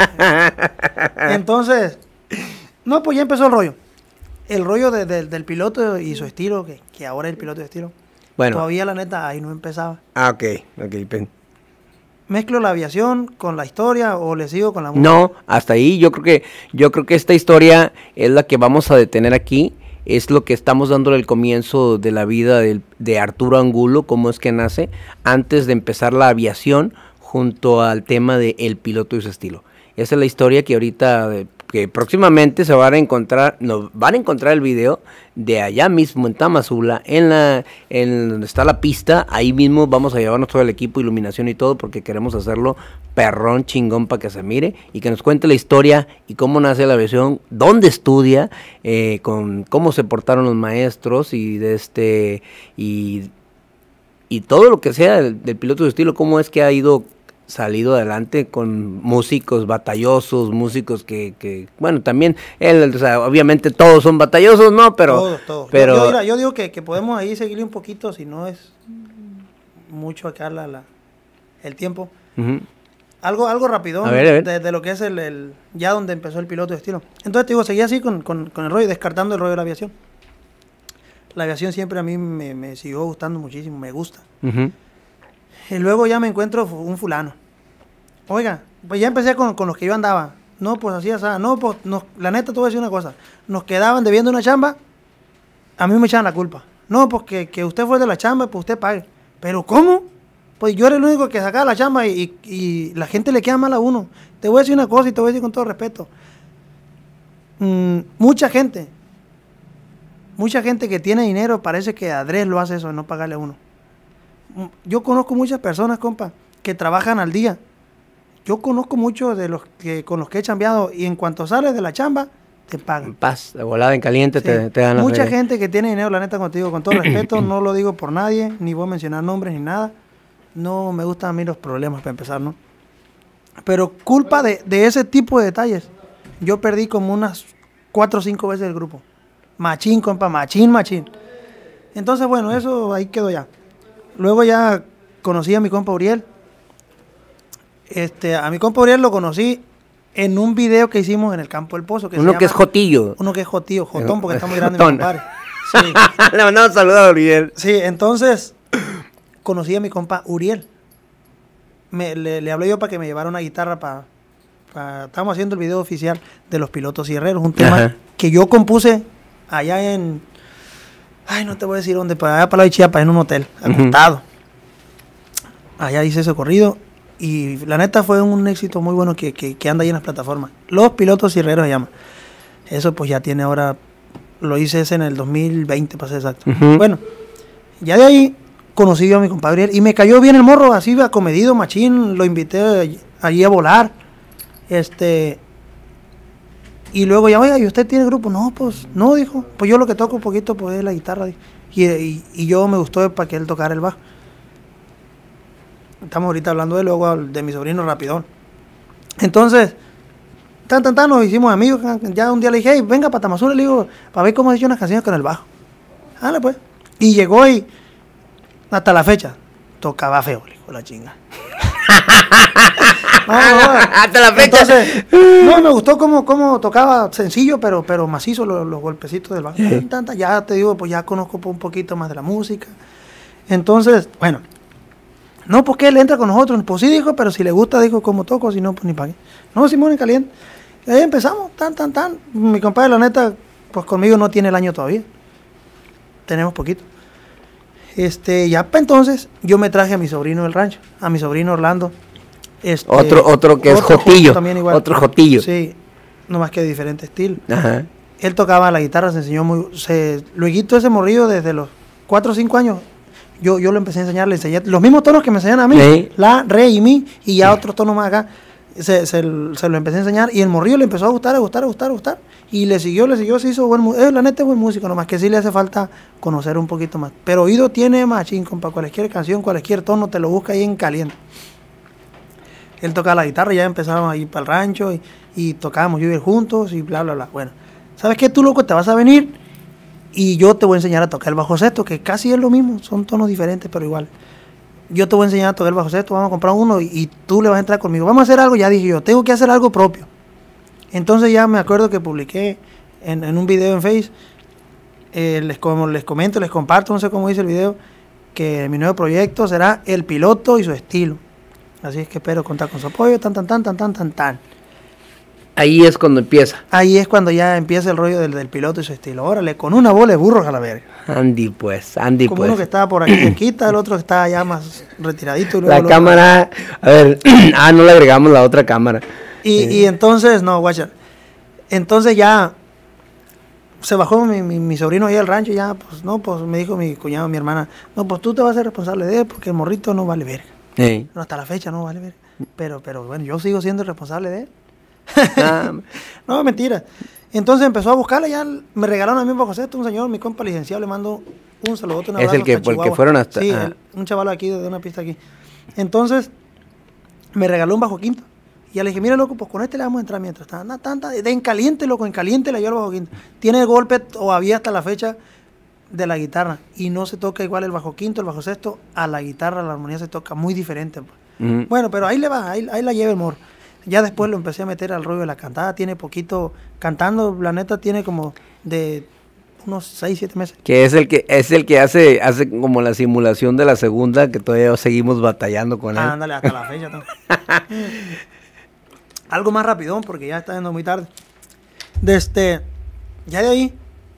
Entonces... No, pues ya empezó el rollo. El rollo de, de, del piloto y su estilo, que, que ahora es el piloto de estilo. Bueno. Todavía la neta ahí no empezaba. Ah, ok, ok. Pen. ¿Mezclo la aviación con la historia o le sigo con la música? No, hasta ahí yo creo que yo creo que esta historia es la que vamos a detener aquí. Es lo que estamos dándole el comienzo de la vida del, de Arturo Angulo, cómo es que nace, antes de empezar la aviación junto al tema de el piloto y su estilo. Esa es la historia que ahorita, que próximamente se van a encontrar, nos van a encontrar el video de allá mismo en Tamazula, en la, en donde está la pista. Ahí mismo vamos a llevarnos todo el equipo, iluminación y todo, porque queremos hacerlo perrón, chingón, para que se mire y que nos cuente la historia y cómo nace la aviación, dónde estudia, eh, con cómo se portaron los maestros y de este y y todo lo que sea del, del piloto de estilo, cómo es que ha ido salido adelante con músicos batallosos, músicos que, que bueno, también, él, o sea, obviamente todos son batallosos, ¿no? Pero, todos, todos. pero... Yo, yo, mira, yo digo que, que podemos ahí seguirle un poquito, si no es mucho acá la, la, el tiempo. Uh-huh. Algo, algo rapidón, a ver, a ver. De, de lo que es el, el, ya donde empezó el piloto de estilo. Entonces te digo, seguí así con, con, con el rollo, descartando el rollo de la aviación. La aviación siempre a mí me, me siguió gustando muchísimo, me gusta. Uh-huh. Y luego ya me encuentro un fulano. Oiga, pues ya empecé con, con los que yo andaba. No, pues así, así. No, pues nos, la neta te voy a decir una cosa. Nos quedaban debiendo una chamba, a mí me echaban la culpa. No, pues que, que usted fue de la chamba, pues usted pague. ¿Pero cómo? Pues yo era el único que sacaba la chamba y, y, y la gente le queda mal a uno. Te voy a decir una cosa y te voy a decir con todo respeto. Mm, mucha gente, mucha gente que tiene dinero parece que adrés lo hace eso de no pagarle a uno. Yo conozco muchas personas, compa, que trabajan al día. Yo conozco muchos de los que con los que he chambeado y en cuanto sales de la chamba, te pagan. En paz, de volada, en caliente, sí. te, te dan la Mucha feria. gente que tiene dinero, la neta, contigo, con todo respeto, no lo digo por nadie, ni voy a mencionar nombres ni nada. No me gustan a mí los problemas, para empezar, ¿no? Pero culpa de, de ese tipo de detalles, yo perdí como unas cuatro o cinco veces el grupo. Machín, compa, machín, machín. Entonces, bueno, eso ahí quedó ya. Luego ya conocí a mi compa Uriel. Este, a mi compa Uriel lo conocí en un video que hicimos en el Campo del Pozo. Que uno se que llama, es Jotillo. Uno que es Jotillo, Jotón, porque está muy grande Jotón. mi compadre. Sí. Le mandamos un saludo a Uriel. Sí, entonces conocí a mi compa Uriel. Me, le, le hablé yo para que me llevara una guitarra para... Pa, estábamos haciendo el video oficial de los pilotos y herreros, un tema Ajá. que yo compuse allá en... Ay, no te voy a decir dónde, para allá para la de Chiapas, en un hotel, acostado. Uh-huh. Allá hice ese corrido y la neta fue un éxito muy bueno que, que, que anda ahí en las plataformas. Los pilotos y herreros se llama. Eso pues ya tiene ahora... Lo hice ese en el dos mil veinte, para ser exacto. Uh-huh. Bueno, ya de ahí conocí yo a mi compadre y me cayó bien el morro, así acomedido, machín, lo invité allí a volar. Este, y luego ya, oiga, ¿y usted tiene grupo? No, pues, no, dijo, pues yo lo que toco un poquito pues es la guitarra, y, y, y yo me gustó para que él tocara el bajo. Estamos ahorita hablando de luego de mi sobrino Rapidón. Entonces, tan, tan, tan, nos hicimos amigos. Ya un día le dije, hey, venga para Tamazula, le digo, para ver cómo has hecho unas canciones con el bajo. Dale, pues. Y llegó y, hasta la fecha, tocaba feo, le dijo la chinga. No, no, no. Hasta la fecha. Entonces, no, me gustó cómo, cómo tocaba sencillo, pero, pero macizo los, los golpecitos del bajo. Sí. Tanta, ya te digo, pues ya conozco un poquito más de la música. Entonces, bueno, no, porque él entra con nosotros. Pues sí, dijo, pero si le gusta, dijo, como toco, si no, pues ni para qué. No, Simón, en caliente. Y ahí empezamos, tan, tan, tan. Mi compadre, la neta, pues conmigo no tiene el año todavía. Tenemos poquito. Este, ya para entonces, yo me traje a mi sobrino del rancho, a mi sobrino Orlando. Este, otro, otro que otro es Jotillo. También igual. Otro Jotillo. Sí, no más que de diferente estilo. Ajá. Él tocaba la guitarra, se enseñó muy... Se, luego ese morrillo desde los cuatro o cinco años, yo, yo lo empecé a enseñar, le enseñé los mismos tonos que me enseñan a mí, Sí. la, re y mi, y ya otros tonos más acá. Se, se, se lo empecé a enseñar y el morrillo le empezó a gustar, a gustar, a gustar, a gustar. Y le siguió, le siguió, se hizo buen músico. Eh, la neta es buen músico, nomás que sí le hace falta conocer un poquito más. Pero oído tiene machín, compa, cualquier canción, cualquier tono, te lo busca ahí en caliente. Él tocaba la guitarra, ya empezábamos a ir para el rancho y, y tocábamos vivir juntos y bla, bla, bla. Bueno, ¿sabes qué? Tú, loco, te vas a venir y yo te voy a enseñar a tocar el bajo sexto, que casi es lo mismo, son tonos diferentes, pero igual. Yo te voy a enseñar a tocar el bajo sexto, vamos a comprar uno y, y tú le vas a entrar conmigo. Vamos a hacer algo, ya dije yo, tengo que hacer algo propio. Entonces ya me acuerdo que publiqué en, en un video en Face, eh, les, como les comento, les comparto, no sé cómo dice el video, que mi nuevo proyecto será El Piloto y su estilo. Así es que espero contar con su apoyo, tan, tan, tan, tan, tan, tan, tan. Ahí es cuando empieza. Ahí es cuando ya empieza el rollo del, del piloto y su estilo. Órale, con una bola de burros a la verga. Andy, pues, Andy, Como pues. uno que estaba por aquí cerquita, el otro que estaba ya más retiradito. Y luego La el otro- cámara, a ver, ah, no le agregamos la otra cámara. Y, Eh. y entonces, no, guacha. Entonces ya se bajó mi, mi, mi sobrino ahí al rancho, ya, pues, no, pues me dijo mi cuñado, mi hermana, no, pues tú te vas a ser responsable de él porque el morrito no vale verga. Eh. No, hasta la fecha no vale verga. Pero, pero bueno, yo sigo siendo el responsable de él. Ah, No, mentira. Entonces empezó a buscarla, ya me regalaron a mí un bajo sexto, un señor, mi compa licenciado, le mando un saludote, un Es abrazo el que- hasta por el que Chihuahua. fueron hasta- Sí, ah. el- un chaval aquí, de una pista aquí. Entonces, me regaló un bajo quinto. Y ya le dije, mira, loco, pues con este le vamos a entrar mientras. Tanta, tanta, de en caliente, loco, en caliente le dio el bajo quinto. Tiene el golpe todavía hasta la fecha de la guitarra. Y no se toca igual el bajo quinto, el bajo sexto, a la guitarra, la armonía se toca muy diferente. Pues. ujú. Bueno, pero ahí le va, ahí, ahí la lleva el morro. Ya después lo empecé a meter al rollo de la cantada, tiene poquito cantando, la neta tiene como de unos seis, siete meses. Que es el que es el que hace hace como la simulación de la segunda, que todavía seguimos batallando con él. Ah, ándale, hasta la fecha. ¿No? Algo más rapidón porque ya está yendo muy tarde. Desde, ya de ahí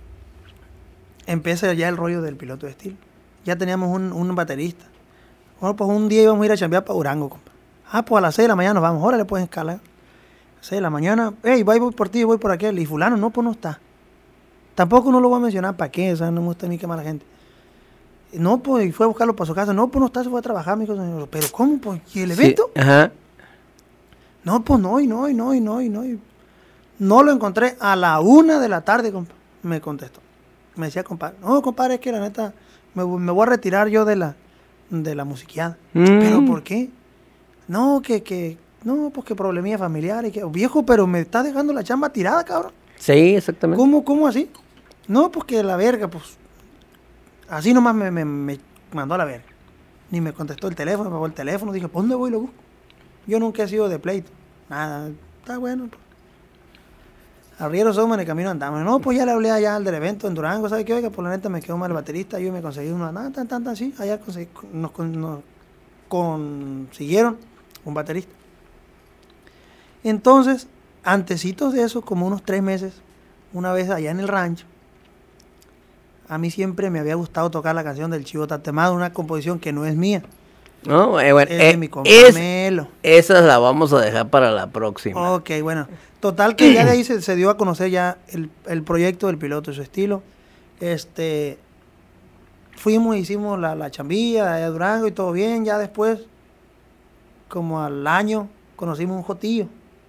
empieza ya el rollo del piloto de estilo. Ya teníamos un, un baterista. Bueno, pues un día íbamos a ir a chambear para Durango, compa. Ah, pues a las seis de la mañana nos vamos. Órale, pues escalar. seis de la mañana. Hey, voy, voy por ti, voy por aquel. Y fulano, no, pues no está. Tampoco no lo voy a mencionar para qué, o sea, no me gusta ni quemar a la gente. No, pues, y fue a buscarlo para su casa. No, pues no está, se fue a trabajar, mi cosa. Pero ¿cómo, pues? ¿Y el Sí, evento? ajá. No, pues no, y no, y no, y no, y no. Y... No lo encontré a la una de la tarde, compa. Me contestó. Me decía, compadre, no, compadre, es que la neta, me, me voy a retirar yo de la, de la musiqueada. Mm. ¿Pero por qué? No, que, que, no, pues que problemilla familiar. Y que, viejo, pero me está dejando la chamba tirada, cabrón. Sí, exactamente. ¿Cómo, cómo así? No, pues que la verga, pues. Así nomás me, me, me mandó a la verga. Ni me contestó el teléfono, me pagó el teléfono. Dije, ¿por dónde voy y lo busco? Yo nunca he sido de pleito. Nada, está bueno. Pues. Arriero somos en el camino andamos. No, pues ya le hablé allá al del evento en Durango. ¿Sabe qué? Oiga, por la neta me quedó mal el baterista. Yo me conseguí una, nada, tan, tan, tan, sí. Allá conseguí, nos, nos consiguieron un baterista. Entonces, antecitos de eso, como unos tres meses, una vez allá en el rancho, a mí siempre me había gustado tocar la canción del Chivo Tatemado, una composición que no es mía. No, eh, bueno, Es eh, de mi compa es- Melo. esa la vamos a dejar para la próxima. Ok, bueno. Total que ya de ahí se, se dio a conocer ya el, el proyecto del piloto y su estilo. Este, fuimos, hicimos la, la chambilla de Durango y todo bien. Ya después, como al año, conocimos un jotillo.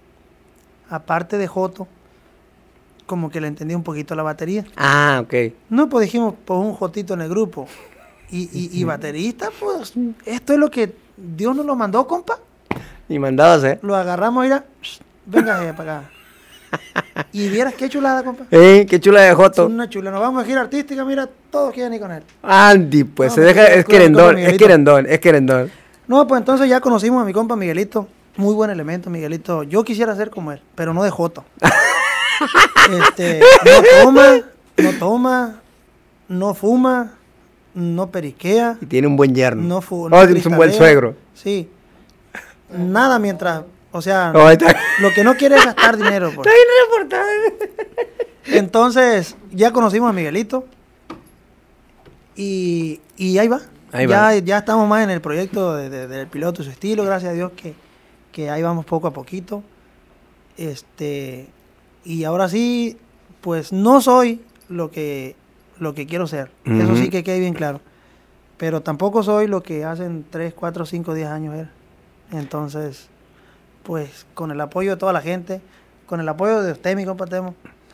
Aparte de joto, como que le entendí un poquito la batería. Ah, ok. No, pues dijimos, pues un jotito en el grupo. Y, y, y baterista, pues, esto es lo que Dios nos lo mandó, compa. Y mandabas, ¿eh? Lo agarramos, mira, venga eh, para acá. Y vieras qué chulada, compa. Eh, qué chula de Es Joto. una chula. Nos vamos a gira artística, mira, todos quieren ir con él. Andy, pues No, se me deja, quedo es con el querendón, compa es Miguelito. querendón, es querendón. No, pues entonces ya conocimos a mi compa Miguelito. Muy buen elemento, Miguelito. Yo quisiera ser como él, pero no de Joto. este, no toma, no toma, no fuma, no periquea, Y tiene un buen yerno. no fu Oh, tienes un buen cristalea. suegro. Sí. Nada mientras, o sea, Oh, ahí está. lo que no quiere es gastar dinero. Pues. Está bien reportado. Entonces, ya conocimos a Miguelito. Y, y ahí va. Ahí ya, va. ya estamos más en el proyecto de, de- del piloto y su estilo, gracias a Dios que, que ahí vamos poco a poquito. Este, y ahora sí, pues no soy lo que, lo que quiero ser. Eso Ujú. sí que quede bien claro. Pero tampoco soy lo que hacen tres, cuatro, cinco, diez años era. Entonces, pues con el apoyo de toda la gente, con el apoyo de usted, mi compa Temo,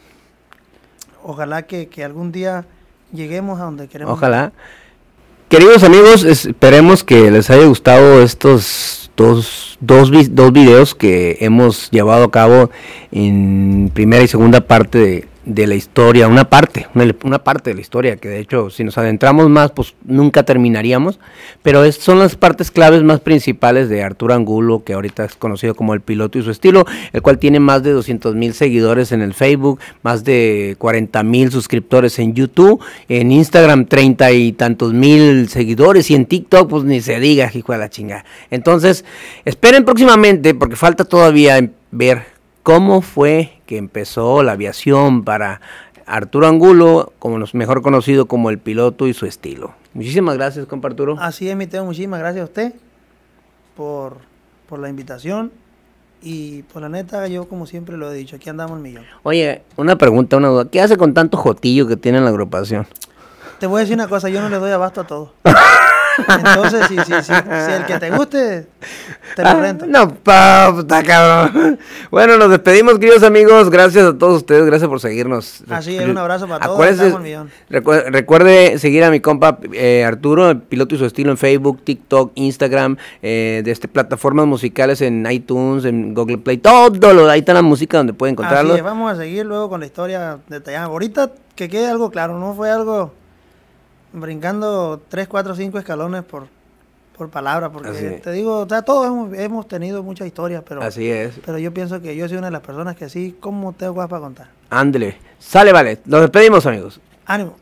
ojalá que, que algún día lleguemos a donde queremos. Ojalá. Queridos amigos, esperemos que les haya gustado estos dos, dos, vi- dos videos que hemos llevado a cabo en primera y segunda parte de, de la historia, una parte, una, una parte de la historia, que de hecho si nos adentramos más, pues nunca terminaríamos, pero es, son las partes claves más principales de Arturo Angulo, que ahorita es conocido como el piloto y su estilo, el cual tiene más de doscientos mil seguidores en el Facebook, más de cuarenta mil suscriptores en YouTube, en Instagram treinta y tantos mil seguidores y en TikTok pues ni se diga, hijo de la chingada. Entonces, esperen próximamente porque falta todavía en- ver cómo fue que empezó la aviación para Arturo Angulo, como los mejor conocido como el piloto y su estilo. Muchísimas gracias, compa Arturo. Así es, mi Temo, muchísimas gracias a usted por, por la invitación. Y por la neta, yo como siempre lo he dicho, aquí andamos el millón. Oye, una pregunta, una duda. ¿Qué hace con tanto jotillo que tiene en la agrupación? Te voy a decir una cosa, yo no le doy abasto a todo. Entonces, si, si, si, si el que te guste, te lo Ah, rento. no, pa, está cabrón. Bueno, nos despedimos, queridos amigos. Gracias a todos ustedes, gracias por seguirnos. Así es, un abrazo para todos. Acuérdense, Estamos al millón. recu- recuerde seguir a mi compa eh, Arturo, el piloto y su estilo en Facebook, TikTok, Instagram, eh, de este, plataformas musicales en iTunes, en Google Play, todo lo, ahí está la música donde pueden encontrarlo. Así es, vamos a seguir luego con la historia detallada. Ahorita que quede algo claro, no fue algo brincando tres, cuatro, cinco escalones por, por palabra, porque Así es. te digo, o sea, todos hemos, hemos tenido muchas historias, pero, Así es. pero yo pienso que yo soy una de las personas que sí, ¿cómo tengo cosas para contar? Ándele. Sale, vale. Nos despedimos, amigos. Ánimo.